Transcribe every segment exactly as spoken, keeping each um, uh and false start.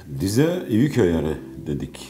Dize yük ayarı dedik.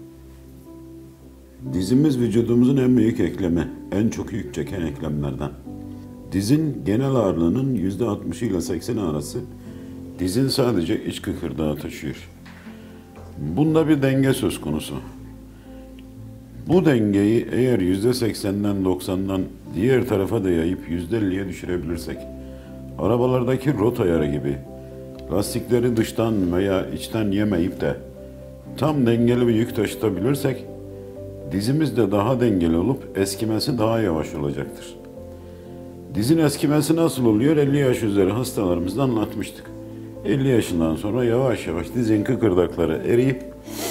Dizimiz vücudumuzun en büyük eklemi, en çok yük çeken eklemlerden. Dizin genel ağırlığının yüzde altmışı ile sekseni arası dizin sadece iç kıkırdağı taşıyor. Bunda bir denge söz konusu. Bu dengeyi eğer yüzde seksenden doksandan diğer tarafa da yayıp yüzde elliye düşürebilirsek, arabalardaki rot ayarı gibi lastikleri dıştan veya içten yemeyip de tam dengeli bir yük taşıtabilirsek, dizimiz de daha dengeli olup eskimesi daha yavaş olacaktır. Dizin eskimesi nasıl oluyor? elli yaş üzeri hastalarımızda anlatmıştık. elli yaşından sonra yavaş yavaş dizin kıkırdakları eriyip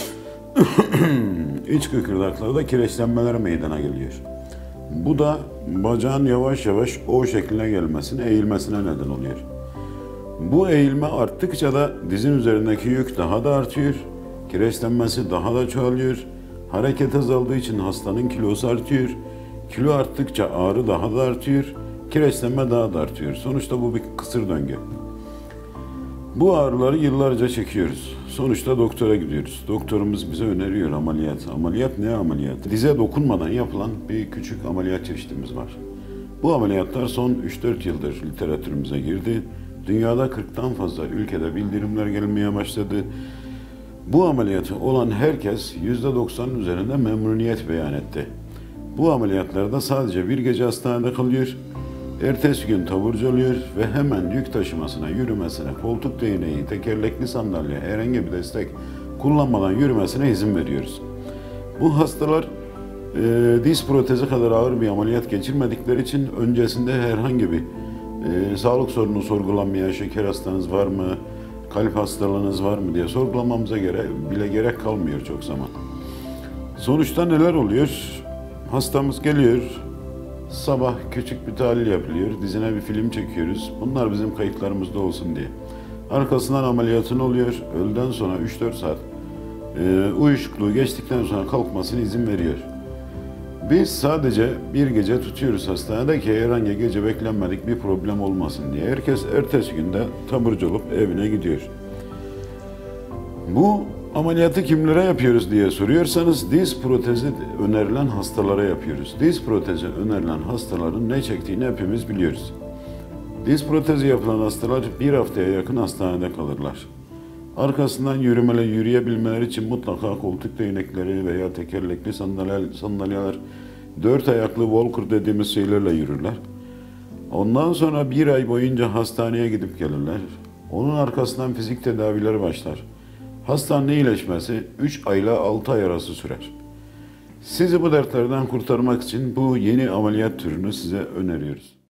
iç kıkırdaklarda kireçlenmeler meydana geliyor. Bu da bacağın yavaş yavaş O şekline gelmesine, eğilmesine neden oluyor. Bu eğilme arttıkça da dizin üzerindeki yük daha da artıyor, kireçlenmesi daha da çoğalıyor, hareket azaldığı için hastanın kilosu artıyor, kilo arttıkça ağrı daha da artıyor, kireçlenme daha da artıyor. Sonuçta bu bir kısır döngü. Bu ağrıları yıllarca çekiyoruz. Sonuçta doktora gidiyoruz. Doktorumuz bize öneriyor ameliyat. Ameliyat ne ameliyatı? Dize dokunmadan yapılan bir küçük ameliyat çeşitimiz var. Bu ameliyatlar son üç dört yıldır literatürümüze girdi. Dünyada kırktan fazla ülkede bildirimler gelmeye başladı. Bu ameliyatı olan herkes yüzde doksanın üzerinde memnuniyet beyan etti. Bu ameliyatlarda sadece bir gece hastanede kalıyor, ertesi gün taburcu oluyor ve hemen yük taşımasına, yürümesine, koltuk değneği, tekerlekli sandalye, herhangi bir destek kullanmadan yürümesine izin veriyoruz. Bu hastalar e, diz protezi kadar ağır bir ameliyat geçirmedikleri için öncesinde herhangi bir e, sağlık sorunu sorgulanmaya, şeker hastanız var mı, kalp hastalığınız var mı diye sorgulamamıza göre bile gerek kalmıyor çok zaman. Sonuçta neler oluyor? Hastamız geliyor, sabah küçük bir tahlil yapılıyor, dizine bir film çekiyoruz. Bunlar bizim kayıtlarımızda olsun diye. Arkasından ameliyatın oluyor, öğleden sonra üç dört saat e, uyuşukluğu geçtikten sonra kalkmasına izin veriyor. Biz sadece bir gece tutuyoruz hastanede ki herhangi gece beklenmedik bir problem olmasın diye. Herkes ertesi günde taburcu olup evine gidiyor. Bu ameliyatı kimlere yapıyoruz diye soruyorsanız diz protezi önerilen hastalara yapıyoruz. Diz protezi önerilen hastaların ne çektiğini hepimiz biliyoruz. Diz protezi yapılan hastalar bir haftaya yakın hastanede kalırlar. Arkasından yürümeli, yürüyebilmeleri için mutlaka koltuk değnekleri veya tekerlekli sandalye, sandalyeler, dört ayaklı walker dediğimiz şeylerle yürürler. Ondan sonra bir ay boyunca hastaneye gidip gelirler. Onun arkasından fizik tedavileri başlar. Hastanın iyileşmesi üç ayla altı ay arası sürer. Sizi bu dertlerden kurtarmak için bu yeni ameliyat türünü size öneriyoruz.